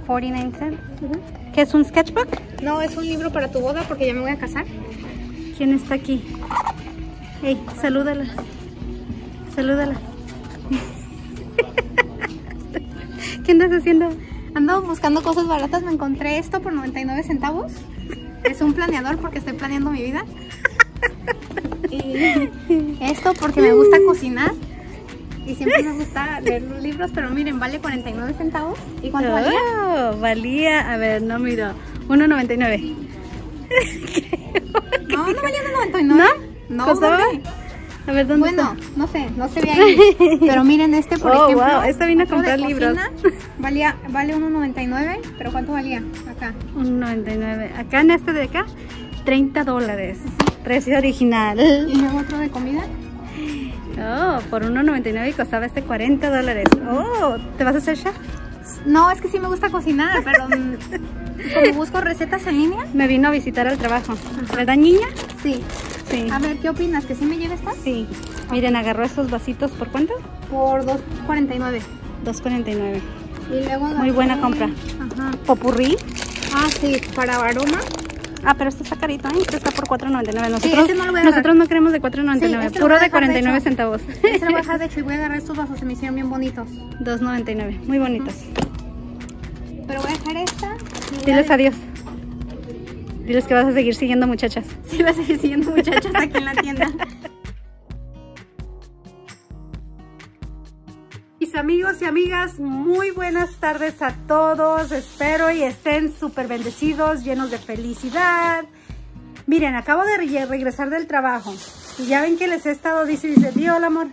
49 cents. ¿Qué es un sketchbook? No, es un libro para tu boda porque ya me voy a casar. ¿Quién está aquí? Hey, salúdala. Salúdala. ¿Qué andas haciendo? Ando buscando cosas baratas. Me encontré esto por 99 centavos. Es un planeador porque estoy planeando mi vida. Y esto porque me gusta cocinar. Y siempre me gusta leer los libros. Pero miren, vale 49 centavos. ¿Y cuánto valía? Valía, a ver, no miro. 1.99. No, no valía 99. ¿No? No, ¿Costaba? ¿dónde? A ver, ¿dónde Bueno, está? no sé, no se ve ahí. Pero miren este, por ejemplo. Wow, esta vino a otro comprar de libros. Vale 1.99, pero ¿cuánto valía acá? 1.99. Acá en este de acá, $30. Precio original. Y luego otro de comida. Oh, por 1.99 y costaba este $40. Oh, ¿te vas a hacer chef? No, es que sí me gusta cocinar, pero como busco recetas en línea. Me vino a visitar al trabajo. ¿Verdad, niña? Sí. Sí. A ver, ¿qué opinas? ¿Que sí me lleve esta? Sí. Miren, agarró estos vasitos, ¿por cuánto? Por $2.49. $2.49. Y luego Muy buena compra. Ajá. Popurrí. Ah, sí, para aroma. Ah, pero este está carito, ¿eh? Este está por $4.99. Nosotros, Sí, este no lo voy a agarrar. nosotros no queremos de $4.99, Sí, este lo puro voy a de dejar, de 49 hecho. centavos. Este lo voy a dejar de hecho y voy a agarrar estos vasos, se me hicieron bien bonitos. $2.99, muy bonitos. Pero voy a dejar esta. Diles adiós. Diles que vas a seguir siguiendo muchachas. Sí, voy a seguir siguiendo muchachas aquí en la tienda. Mis amigos y amigas, muy buenas tardes a todos. Espero y estén súper bendecidos, llenos de felicidad. Miren, acabo de regresar del trabajo. Y ya ven que les he estado dice, di hola amor.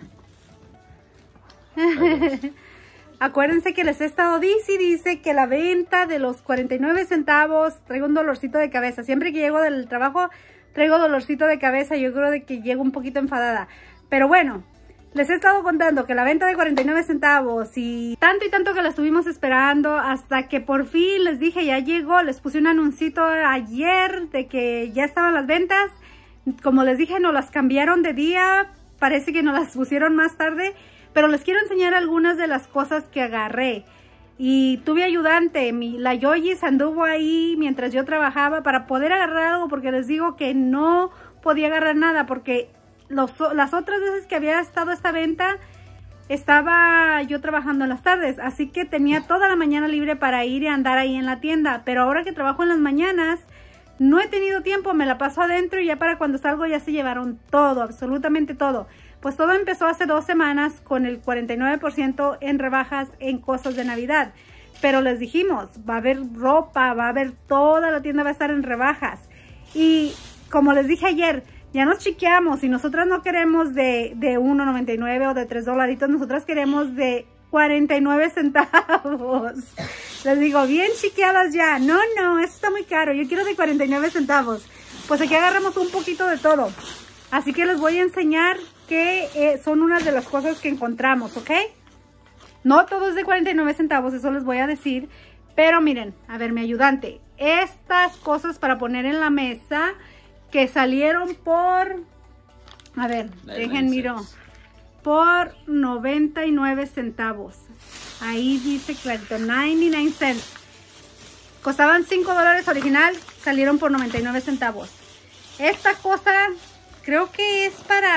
Acuérdense que les he estado dice que la venta de los 49 centavos, traigo un dolorcito de cabeza. Siempre que llego del trabajo, traigo dolorcito de cabeza. Yo creo de que llego un poquito enfadada. Pero bueno, les he estado contando que la venta de 49 centavos y tanto que la estuvimos esperando hasta que por fin les dije ya llegó. Les puse un anuncito ayer de que ya estaban las ventas. Como les dije, nos las cambiaron de día. Parece que nos las pusieron más tarde. Pero les quiero enseñar algunas de las cosas que agarré. Y tuve ayudante, la Yoyis anduvo ahí mientras yo trabajaba para poder agarrar algo. Porque les digo que no podía agarrar nada porque las otras veces que había estado esta venta, estaba yo trabajando en las tardes. Así que tenía toda la mañana libre para ir y andar ahí en la tienda. Pero ahora que trabajo en las mañanas, no he tenido tiempo, me la paso adentro y ya para cuando salgo ya se llevaron todo, absolutamente todo. Pues todo empezó hace 2 semanas con el 49% en rebajas en cosas de Navidad. Pero les dijimos, va a haber ropa, va a haber toda la tienda va a estar en rebajas. Y como les dije ayer, ya nos chiqueamos y nosotras no queremos de $1.99 o de $3, nosotras queremos de 49 centavos. Les digo, bien chiqueadas ya. No, eso está muy caro, yo quiero de 49 centavos. Pues aquí agarramos un poquito de todo. Así que les voy a enseñar que son unas de las cosas que encontramos, ¿ok? No todo es de 49 centavos, eso les voy a decir. Pero miren, a ver, mi ayudante. Estas cosas para poner en la mesa que salieron por... A ver, dejen miro. Por 99 centavos. Ahí dice clarito, 99 cents. Costaban $5 original, salieron por 99 centavos. Esta cosa... Creo que es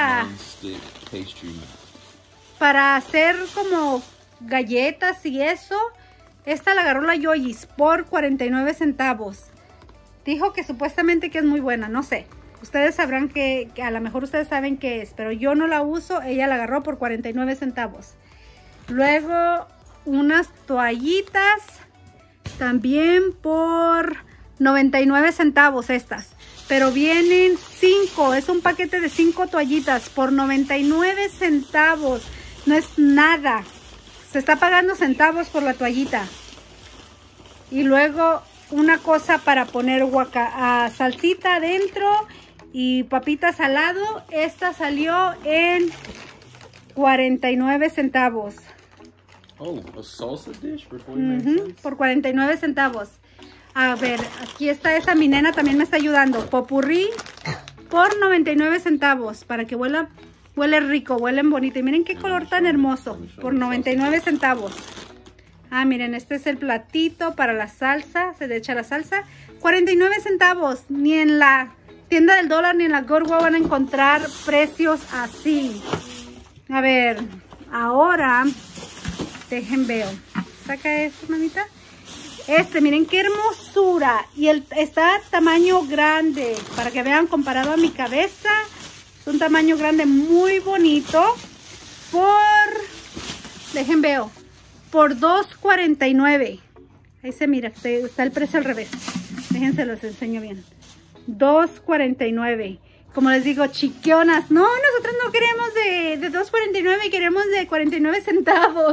para hacer como galletas y eso. Esta la agarró la Yoyis por 49 centavos. Dijo que supuestamente que es muy buena, no sé. Ustedes sabrán que a lo mejor ustedes saben qué es, pero yo no la uso. Ella la agarró por 49 centavos. Luego unas toallitas también por 99 centavos estas. Pero vienen 5, es un paquete de 5 toallitas por 99 centavos. No es nada. Se está pagando centavos por la toallita. Y luego una cosa para poner salsita adentro y papitas al lado. Esta salió en 49 centavos. Oh, a salsa dish for 49 cents? Por 49 centavos. A ver, aquí está esa, mi nena también me está ayudando. Popurrí por 99 centavos. Para que huele rico, huelen bonito. Y miren qué color tan hermoso. Por 99 centavos. Ah, miren, este es el platito para la salsa. Se le echa la salsa. 49 centavos. Ni en la tienda del dólar ni en la Goodwill van a encontrar precios así. A ver, ahora dejen veo. Saca esto, mamita. Miren qué hermosura. Y está tamaño grande. Para que vean comparado a mi cabeza. Es un tamaño grande muy bonito. Dejen veo. Por $2.49. Ahí se mira, está el precio al revés. Déjense los enseño bien. $2.49. Como les digo, chiquionas. No, nosotros no queremos de $2.49, queremos de 49 centavos.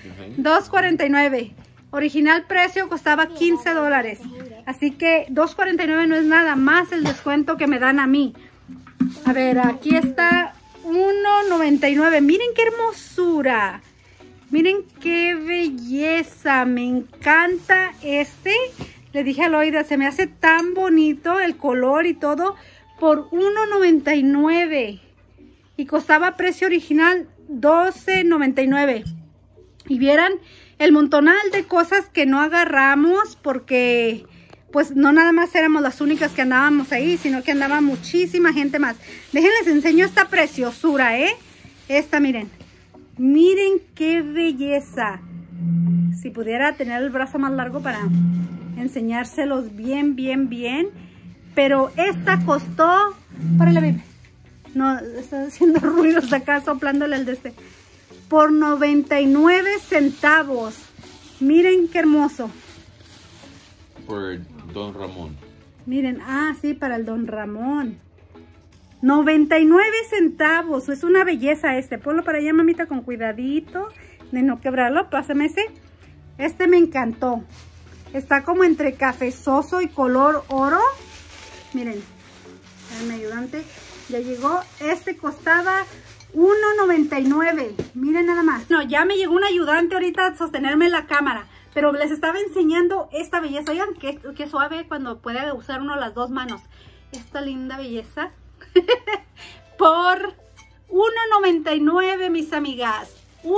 $2.49. Original precio costaba $15. Así que $2.49 no es nada más el descuento que me dan a mí. A ver, aquí está $1.99. Miren qué hermosura. Miren qué belleza. Me encanta Le dije a Loida, se me hace tan bonito el color y todo. Por $1.99. Y costaba precio original $12.99. Y vieran el montonal de cosas que no agarramos. Porque pues no nada más éramos las únicas que andábamos ahí, sino que andaba muchísima gente más. Déjenles enseño esta preciosura, miren. Miren qué belleza. Si pudiera tener el brazo más largo para enseñárselos bien, bien, bien. Pero esta costó... Párale, baby. No, está haciendo ruidos acá, soplándole el por 99 centavos. Miren qué hermoso. Por Don Ramón. Miren, sí, para el Don Ramón. 99 centavos. Es una belleza Ponlo para allá, mamita, con cuidadito de no quebrarlo. Pásame ese. Me encantó. Está como entre cafezoso y color oro. Miren, mi ayudante ya llegó. Costaba $1.99. Miren nada más. No, ya me llegó un ayudante ahorita a sostenerme la cámara. Pero les estaba enseñando esta belleza. Oigan, qué suave cuando puede usar uno las dos manos. Esta linda belleza. Por $1.99, mis amigas.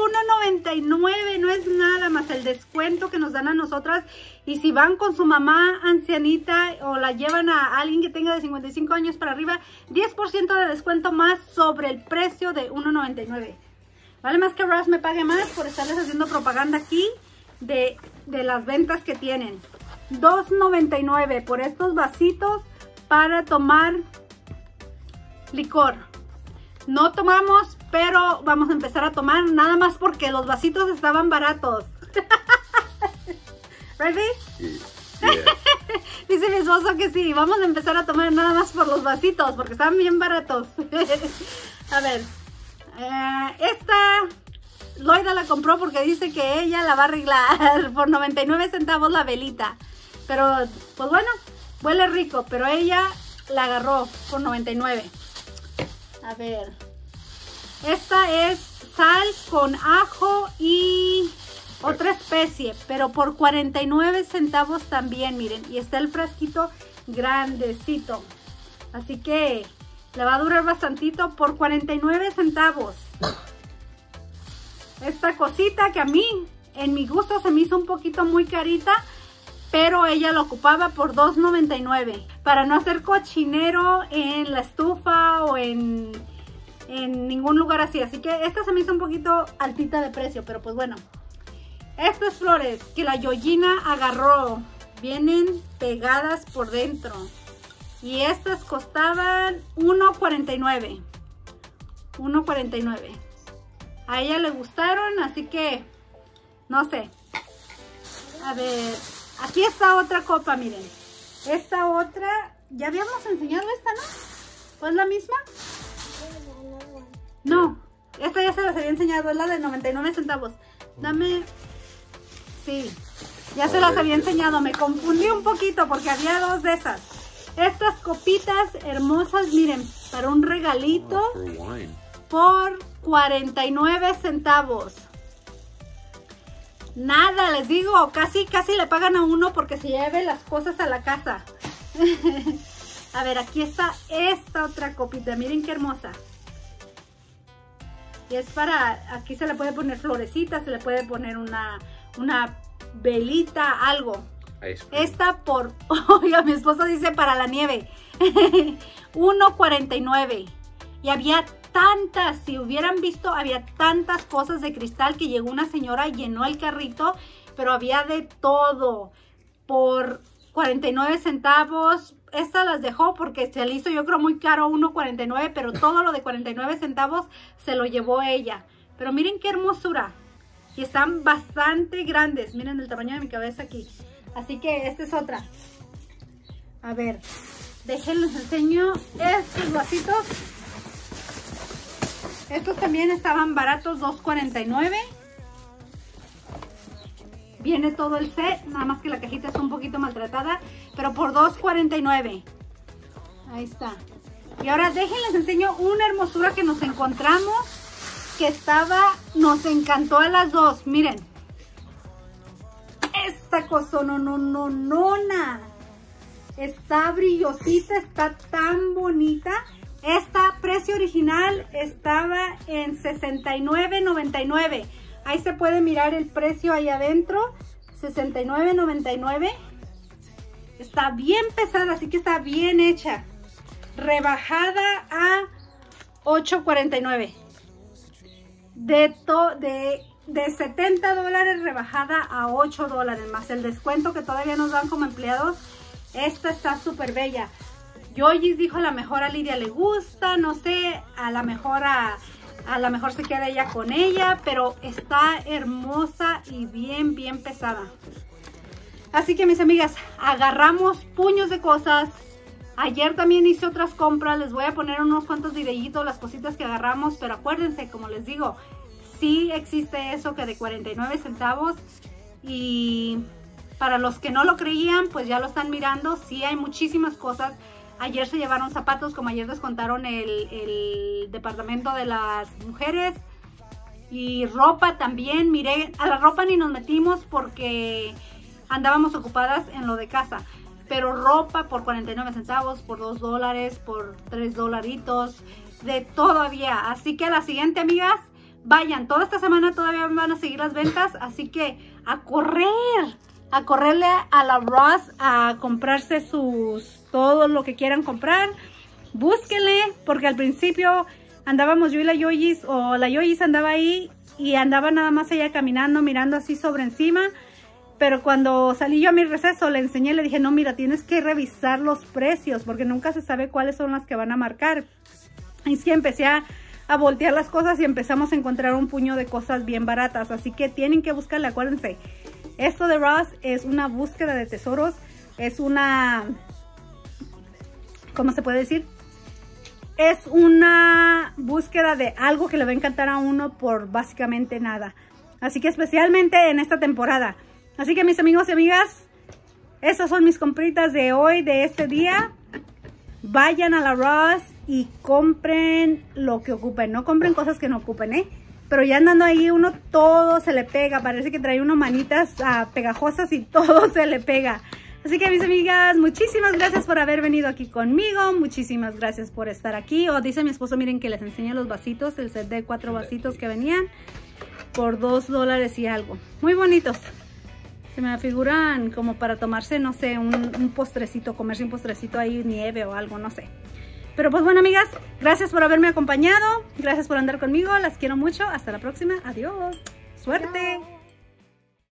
$1.99, no es nada más el descuento que nos dan a nosotras. Y si van con su mamá ancianita o la llevan a alguien que tenga de 55 años para arriba, 10% de descuento más sobre el precio de $1.99. Vale más que Ross me pague más por estarles haciendo propaganda aquí de las ventas que tienen. $2.99 por estos vasitos para tomar licor. No tomamos, pero vamos a empezar a tomar nada más porque los vasitos estaban baratos. ¿Right, babe? Yeah. Dice mi esposo que sí, vamos a empezar a tomar nada más por los vasitos porque estaban bien baratos. A ver, esta Loida la compró porque dice que ella la va a arreglar por 99 centavos la velita. Pero, pues bueno, huele rico, pero ella la agarró por 99. A ver, esta es sal con ajo y otra especie, pero por 49 centavos también, miren. Y está el frasquito grandecito. Así que le va a durar bastantito por 49 centavos. Esta cosita que a mí, en mi gusto, se me hizo un poquito muy carita, pero ella lo ocupaba por $2.99 para no hacer cochinero en la estufa o en ningún lugar así. Así que esta se me hizo un poquito altita de precio, pero pues bueno. Estas flores que la Yoyina agarró vienen pegadas por dentro y estas costaban $1.49. $1.49. A ella le gustaron, así que no sé. A ver, aquí está otra copa, miren. Esta otra, ya habíamos enseñado esta, ¿no? ¿Pues la misma? No, esta ya se las había enseñado, es la de 99 centavos. Dame, sí, ya se las había enseñado, me confundí un poquito porque había dos de esas. Estas copitas hermosas, miren, para un regalito por 49 centavos. Nada, les digo, casi le pagan a uno porque se lleve las cosas a la casa. A ver, aquí está esta otra copita, miren qué hermosa. Y es para, aquí se le puede poner florecitas, se le puede poner una velita, algo. Ice cream. Esta por, oiga, mi esposo dice para la nieve, $1.49. Y había tantas, si hubieran visto, había tantas cosas de cristal que llegó una señora y llenó el carrito, pero había de todo por 49 centavos. Estas las dejó porque se le hizo, yo creo, muy caro, $1.49, pero todo lo de 49 centavos se lo llevó ella. Pero miren qué hermosura. Y están bastante grandes. Miren el tamaño de mi cabeza aquí. Así que esta es otra. A ver, déjenles enseño estos vasitos. Estos también estaban baratos, $2.49. Viene todo el set, nada más que la cajita está un poquito maltratada, pero por $2.49. Ahí está. Y ahora déjenles enseño una hermosura que nos encontramos, que nos encantó a las dos. Miren. Esta cosa, no. Está brillosita, está tan bonita. Esta precio original estaba en $69.99. Ahí se puede mirar el precio ahí adentro. $69.99. Está bien pesada, así que está bien hecha. Rebajada a $8.49. De $70 rebajada a $8 más el descuento que todavía nos dan como empleados. Esta está súper bella. Yoyis dijo a la mejor a Lidia le gusta, no sé, a la mejor se queda ella con ella, pero está hermosa y bien pesada. Así que mis amigas, agarramos puños de cosas. Ayer también hice otras compras, les voy a poner unos cuantos videitos, las cositas que agarramos, pero acuérdense, como les digo, sí existe eso que de 49 centavos y para los que no lo creían, pues ya lo están mirando, sí hay muchísimas cosas. Ayer se llevaron zapatos, como ayer descontaron el departamento de las mujeres. Y ropa también, miré, a la ropa ni nos metimos porque andábamos ocupadas en lo de casa. Pero ropa por 49 centavos, por $2, por $3, de todo había. Así que a la siguiente, amigas, vayan. Toda esta semana todavía van a seguir las ventas, así que a correrle a la Ross a comprarse todo lo que quieran comprar. Búsquenle, porque al principio andábamos yo y la Yoyis, o la Yoyis andaba ahí y andaba nada más ella caminando, mirando así sobre encima. Pero cuando salí yo a mi receso, le enseñé, le dije, no, mira, tienes que revisar los precios, porque nunca se sabe cuáles son las que van a marcar. Y sí, empecé a voltear las cosas y empezamos a encontrar un puño de cosas bien baratas. Así que tienen que buscarle, acuérdense. Esto de Ross es una búsqueda de tesoros, es una, ¿cómo se puede decir? Es una búsqueda de algo que le va a encantar a uno por básicamente nada. Así que especialmente en esta temporada. Así que mis amigos y amigas, esas son mis compritas de hoy, de este día. Vayan a la Ross y compren lo que ocupen. No compren cosas que no ocupen, ¿eh? Pero ya andando ahí uno todo se le pega. Parece que trae unas manitas pegajosas y todo se le pega. Así que mis amigas, muchísimas gracias por haber venido aquí conmigo. Muchísimas gracias por estar aquí. O dice mi esposo, miren que les enseño los vasitos. El set de 4 vasitos que venían por $2 y algo. Muy bonitos. Se me figuran como para tomarse, no sé, un postrecito. Comerse un postrecito ahí, nieve o algo, no sé. Pero pues bueno, amigas, gracias por haberme acompañado. Gracias por andar conmigo. Las quiero mucho. Hasta la próxima. Adiós. Suerte.